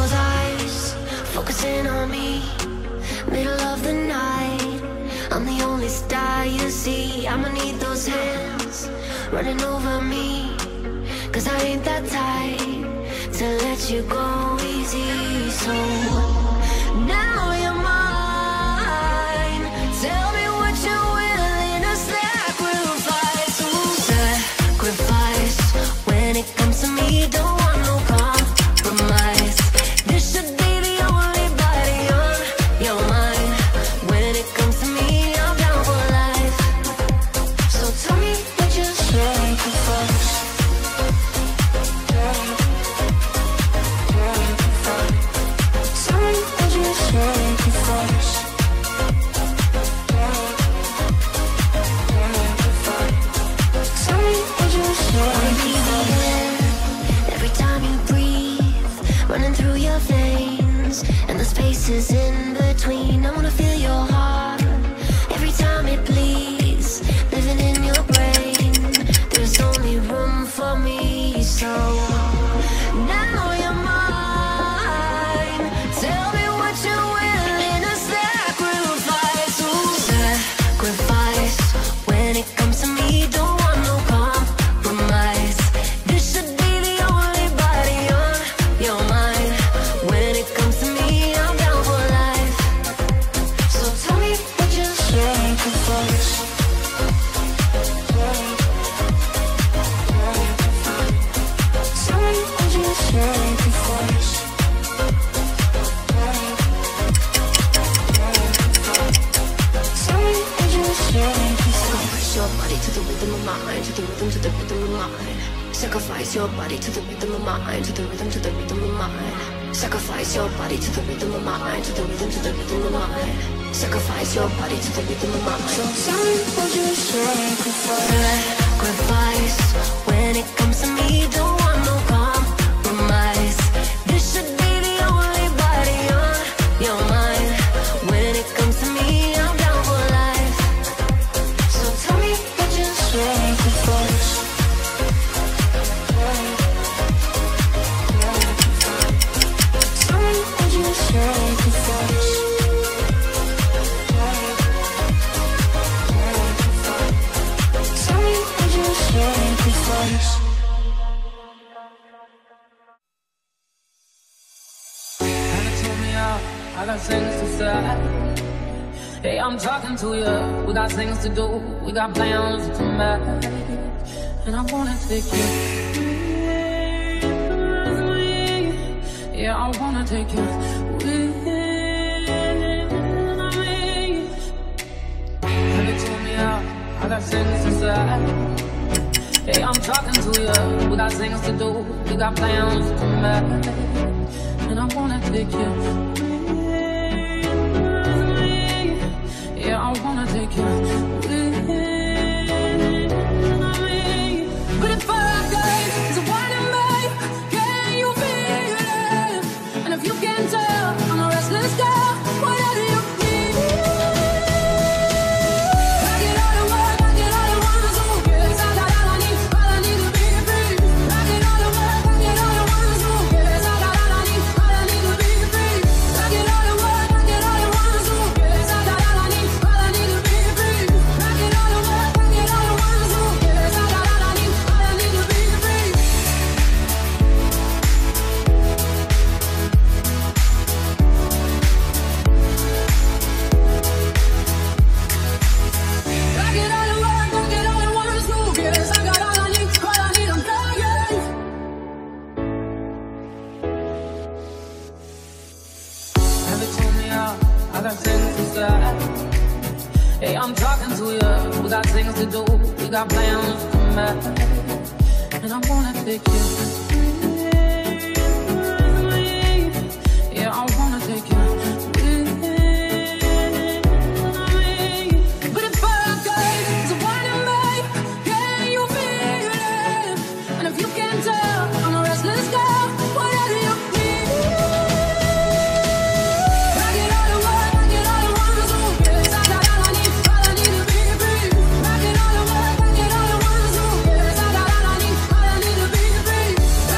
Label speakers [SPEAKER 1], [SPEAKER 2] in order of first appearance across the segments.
[SPEAKER 1] those eyes focusing on me. Middle of the night, I'm the only star you see. I'ma need those hands running over me, 'cause I ain't that type to let you go easy. So now you're mine. Tell me what you're willing to sacrifice. Ooh, sacrifice. When it comes to me, don't want no compromise. This should be the only body on your mind. When it comes to me, I'm down for life. So tell me what you sacrifice. Tell me what you sacrifice. Every time you breathe, running through your veins, and the spaces in between. I wanna feel your heart every time it bleeds, living in your brain. There's only room for me, so now you're mine. Tell me what you're willing to sacrifice. Ooh, sacrifice. When it comes to me, don't want no compromise. This should be the only body on your mind. When it comes to me, I'm down for life. So tell me what you sacrifice. Tell me what you sacrifice. Sacrifice your body to the rhythm of mine, to the rhythm, to the rhythm of mine. Sacrifice your body to the rhythm of mine, to the rhythm, to the rhythm of mine. Sacrifice your body to the rhythm of mine, to the rhythm, to the rhythm of mine. Sacrifice your body to the rhythm of mine. So tell me what you sacrifice. Sacrifice. When it comes to me, don't want no compromise. This should be the only body on your mind. When it comes to me, I'm down for life. So tell me what you sacrifice. Tell me what you sacrifice. Tell me what you sacrifice.
[SPEAKER 2] Kinda told me out, I got things to say. Hey, I'm talking to you, we got things to do, we got plans to make. And I wanna take you with me. Yeah, I wanna take you with me. Kinda told me out, I got things to say. Hey, I'm talking to you, we got things to do, we got plans to make. And I wanna take you with me. Yeah, I wanna take you with me. But if I is a one in me, can you feel it? And if you can tell, I'm a restless girl, whatever you need. I get all the work, I get all the ones who cares. I got all I need to be free. I get all the work, I get all the ones who cares. I got all I need to be free. I get all the work, I get all the ones who cares. I got all I need to be free. I get all the work, I get all the ones who cares. I got all I need to be free. I get all the work, I get all the ones who cares. I got all I need, I'm dying. Never told me out, I got things to say. Hey, I'm talking to you, we got things to do, we got plans to make. And I wanna take you with me. Yeah, I wanna take you with me. But if I is a one in me, can you feel it? And if you can tell, I'm a restless girl, whatever you need. I get all the work, I get all the ones who cares. I got all I need to be free. I get all the work, I get all the ones who cares. I got all I need to be free.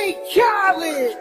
[SPEAKER 3] DJ Khaled.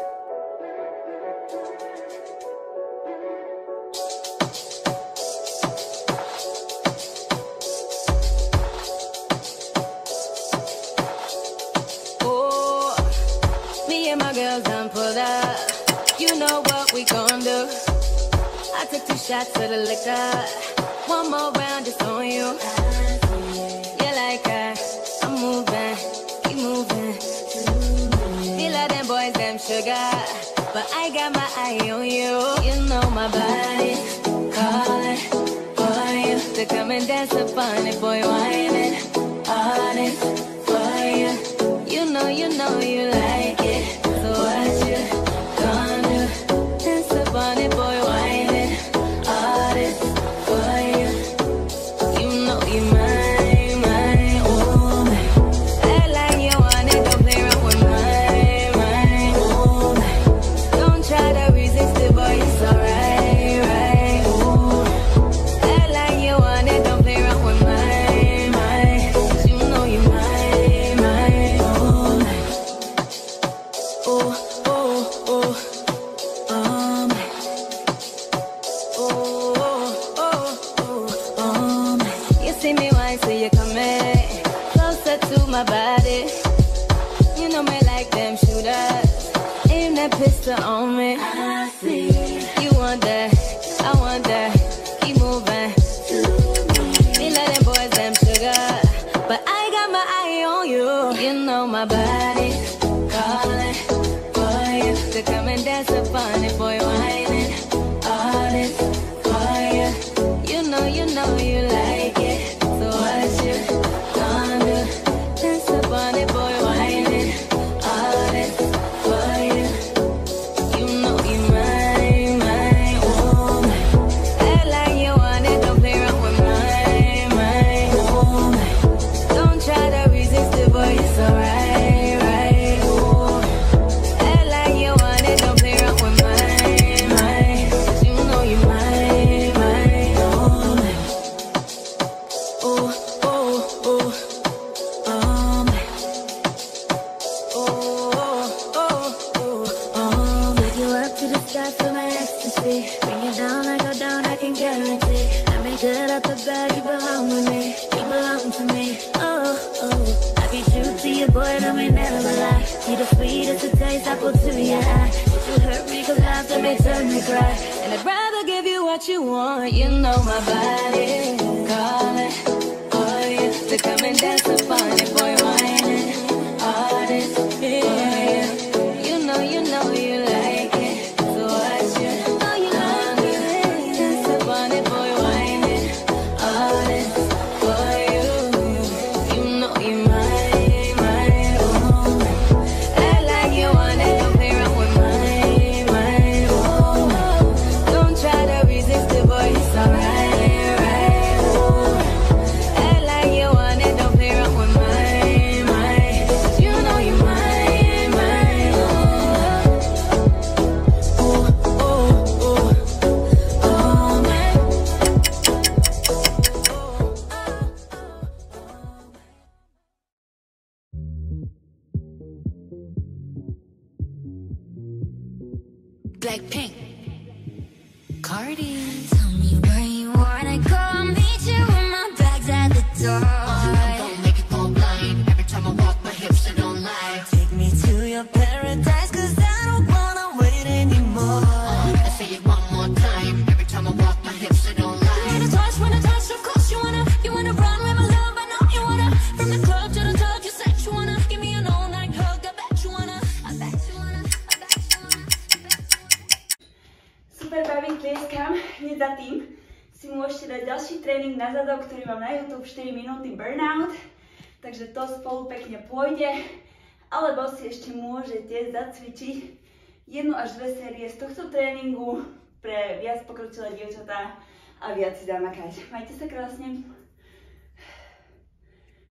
[SPEAKER 2] Oh, me and my girls done pulled up. You know what we gon' do. I took 2 shots of the liquor. One more round just on you. You like that? I'm moving, keep moving. Feel like them boys, them sugar, but I got my eye on you. You know my body calling for you to come and dance upon it, boy, whining on it for you. You know you like it. So what you gonna do? Dance upon it, boy, whining on it for you. You know you mine, mine, oh my. Act like you want it, don't play around with mine, oh my. Don't try to resist it, boy, it's alright, right, oh. Act like you want it, don't play around with mine, mine. 'Cause you know you mine, mine, oh my. Oh, oh, oh, my. Oh, oh, oh, my. You see me wine, so you coming closer to my body. You know me like them shooters. Aim that pistol on me. I see. You want that, I want that. Keep moving. Feel like them boys, them sugar, but I got my eye on you. You know my body calling for you to come and dance upon it, boy, whining on it for you. You know you like it. So what you gonna do? Dance upon it, boy, whining on it for you. You know you mine, mine, oh my. Act like you want it, don't play around with mine, oh my. Don't try to resist it, boy, it's alright, right, oh. Act like you want it, don't play around with mine. 'Cause you know you mine, mine, oh my. Oh, oh, oh, my. Oh, oh, oh, take you up to the sky for my ecstasy. Bring you down, I go down, I can guarantee. I make good up the bed, you belong with me. You belong to me. Oh, oh, I be true to you, boy, no may never lie. See the sweetest of taste, apple to your eye. If you hurt me, 'cause laughter may turn me cry. And I'd rather give you what you want. You know my body calling for you to come and dance upon it, boy, whining on it for you. You know you like it. So what you gonna do? Dance upon it, boy, whining on it for you. You know you mine, mine, oh my. Act like you want it, don't play around with mine, oh my. Don't try to resist it, boy, it's alright, right, oh. Act like you want it, don't play around with mine. 'Cause you know you mine, mine, oh. Oh, oh, oh, my.
[SPEAKER 1] Blackpink, Cardi. Tell me where you wanna go. I'll meet you when my bag's at the door.
[SPEAKER 4] Don't make it go blind. Every time I walk, my hips they don't lie.
[SPEAKER 1] Take me to your paradise, 'cause I don't wanna wait anymore.
[SPEAKER 4] I say it one more time. Every time I walk, my hips they don't lie.
[SPEAKER 2] When I touch, of course you wanna run with my love. I know you wanna. From the club to the top, you said you wanna give me an all-night hug. I bet you wanna. I bet you wanna. I bet you wanna.
[SPEAKER 5] Super baví, tlieskam. Hneď za tým si môžete dať ďalší tréning na zadok, ktorý mám na YouTube 4 minúty burnout. Takže to spolu pekne pôjde. Alebo si ešte môžete zacvičiť 1 až 2 série z tohto tréningu pre viac pokročilé dievčatá a viac si zamakať. Majte sa krásne.